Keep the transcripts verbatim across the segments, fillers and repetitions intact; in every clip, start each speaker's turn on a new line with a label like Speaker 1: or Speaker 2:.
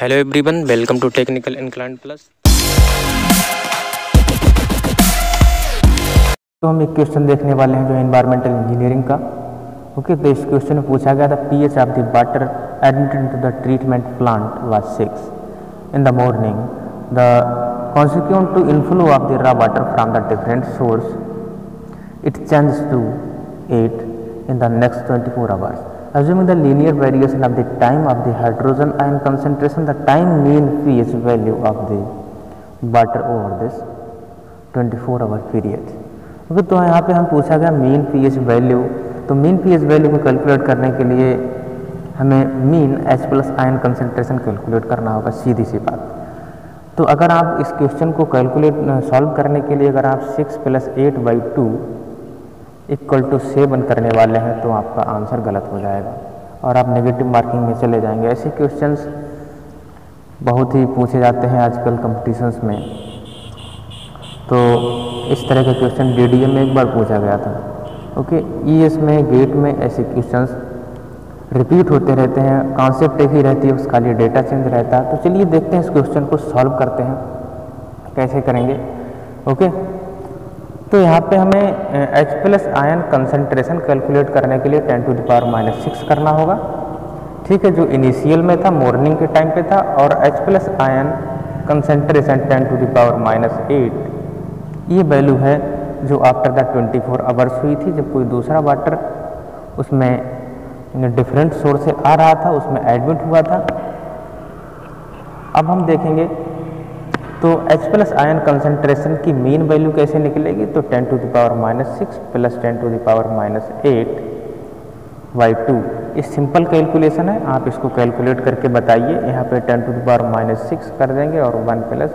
Speaker 1: Hello everyone, welcome to technical inclined plus.
Speaker 2: तो हम एक क्वेश्चन देखने वाले हैं जो एनवायरमेंटल इंजीनियरिंग का। ओके, तो इस क्वेश्चन में पूछा गया था pH of the water admitted into the treatment plant was six in the morning. The consequent to inflow of the raw water from the different source, it changes to eight in the next twenty-four hours. Assuming the linear variation of the time of the hydrogen ion concentration, the time mean pH value of the water over this twenty-four hour period. Okay, तो यहाँ पे हम पूछा गया mean pH value. तो mean pH value को calculate करने के लिए हमें mean H plus ion concentration calculate करना होगा, सीधी सी बात। तो अगर आप इस क्वेश्चन को कैलकुलेट सॉल्व करने के लिए अगर आप six plus eight by two equal to seven करने वाले हैं तो आपका आंसर गलत हो जाएगा और आप नेगेटिव मार्किंग में चले जाएंगे। ऐसे क्वेश्चंस बहुत ही पूछे जाते हैं आजकल कंपटीशंस में। तो इस तरह के क्वेश्चन डीडीए में एक बार पूछा गया था। ओके, ईएस में, गेट में ऐसे क्वेश्चंस रिपीट होते रहते हैं, कॉन्सेप्ट एक ही रहती है, उसका लिए डेटा चेंज रहता है। तो चलिए देखते हैं इस क्वेश्चन को सॉल्व करते हैं, कैसे करेंगे। ओके, तो यहाँ पे हमें H plus ion concentration calculate करने के लिए ten to the power minus six करना होगा। ठीक है, जो इनिशियल में था मॉर्निंग के टाइम पे था, और H plus ion concentration ten to the power minus eight ये वैल्यू है जो after the twenty four hours हुई थी, जब कोई दूसरा वाटर उसमें डिफरेंट सोर्स से आ रहा था, उसमें एडमिट हुआ था। अब हम देखेंगे तो H प्लस आयन कंसनट्रेशन की मीन वैल्यू कैसे निकलेगी। तो ten to the power minus six plus ten to the power minus eight by two, ये सिंपल कैलकुलेशन है, आप इसको कैलकुलेट करके बताइए। यहाँ पे ten to the power minus six कर देंगे और one plus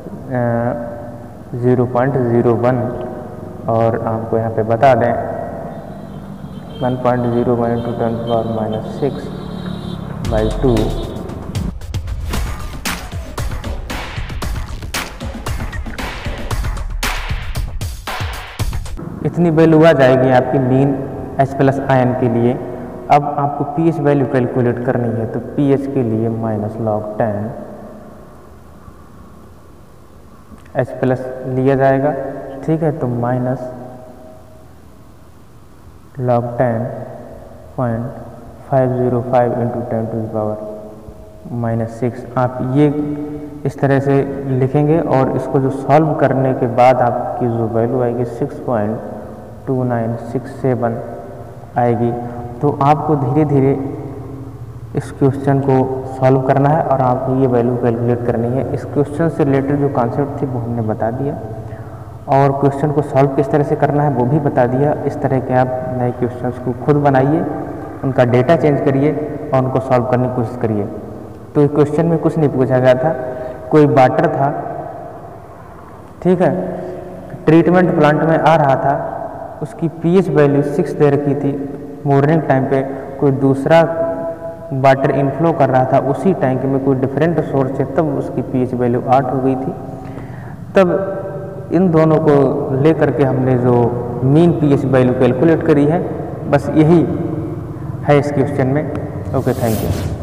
Speaker 2: zero point zero one, और आपको यहाँ पे बता दें one point zero one into ten to power minus six by two, इतनी वैल्यू आ जाएगी आपकी मीन H प्लस आयन के लिए। अब आपको पीएच वैल्यू कैलकुलेट करनी है, तो पीएच के लिए minus log ten H plus लिया जाएगा। ठीक है, तो minus log ten point five zero five into ten to the power minus six, आप ये इस तरह से लिखेंगे और इसको जो सॉल्व करने के बाद आपकी जो वैल्यू आएगी six point two nine six seven आएगी। तो आपको धीरे धीरे इस क्वेश्चन को सॉल्व करना है और आपको ये वैल्यू कैलकुलेट करनी है। इस क्वेश्चन से रिलेटेड जो कॉन्सेप्ट थी वो हमने बता दिया, और क्वेश्चन को सॉल्व किस तरह से करना है वो भी बता दिया। इस तरह के आप नए क्वेश्चंस को खुद बनाइए, उनका डेटा चेंज करिए और उनको सॉल्व करने की कोशिश करिए। तो इस क्वेश्चन में कुछ नहीं पूछा गया था, कोई वाटर था, ठीक है, ट्रीटमेंट प्लांट में आ रहा था, उसकी पीएच वैल्यू सिक्स दे रखी थी, मॉर्निंग टाइम पे कोई दूसरा वाटर इनफ्लो कर रहा था उसी टैंक में, कोई डिफरेंट सोर्स है, तब उसकी पीएच वैल्यू आठ हो गई थी। तब इन दोनों को लेकर के हमने जो मीन पीएच वैल्यू कैलकुलेट करी है, बस यही है इस क्वेश्चन में। Okay, thank you.